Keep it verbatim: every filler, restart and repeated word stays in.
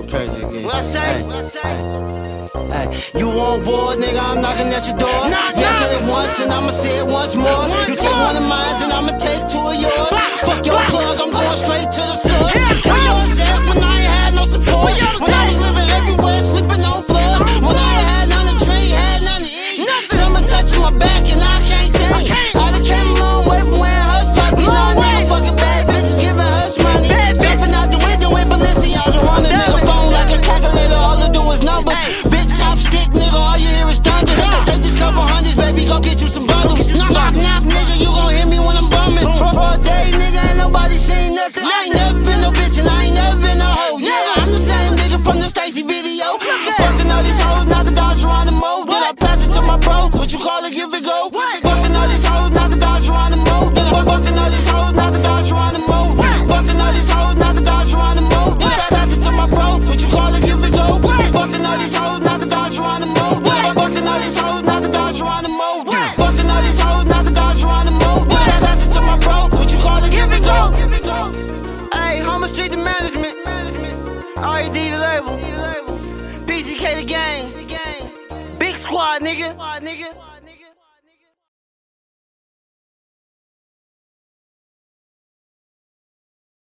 Crazy again. What I say? Hey, you on war, nigga, I'm knocking at your door. Yeah, I said it once and I'ma say it once more. You take one of mine and I'ma take two of yours. Fuck your plug, I'm going straight to the source. Where yours at when I ain't had no support? When I was living everywhere, sleeping on floors. When I ain't had none to drink, had none to eat. Someone touching my back and I can't think. I done came a long way from wearing hush puppies. Now I nigga fucking bad bitches giving hush money. Jumping out the window in Balenciaga on a nigga phone like a calculator. All I do is numbers. Big chopstick, nigga, all you hear is thunder. Take this couple hundreds, baby, go get you some bundles. Knock, knock, knock, nigga, you gon' hear me when I'm bumming. All day, nigga, ain't nobody seen nothing. I ain't never been no bitch and I ain't never been a hoe. Yeah, I'm the same nigga from the Stacy video. Fucking all these hoes, knock the Dodge around the mold. Then I pass it to my bro, what you call it, give it go. Fucking all these hoes, knock the Dodge around the mold. Then I fucking all these hoes, knock the Dodge around the mold. Fucking all these hoes, knock the Dodge around the mold. Then I pass it to my bro, what you call it, give it go. Fucking all these hoes, knock the Dodge around the mold. Fucking all these hoes, knock the Dodge around the mold. Fucking all these hoes, knock the Dodge around the mold. Then I pass it to my bro, what you call it, give it go. Hey, Homer Street the management, R E D the label, B G K the gang, Big Squad, nigga.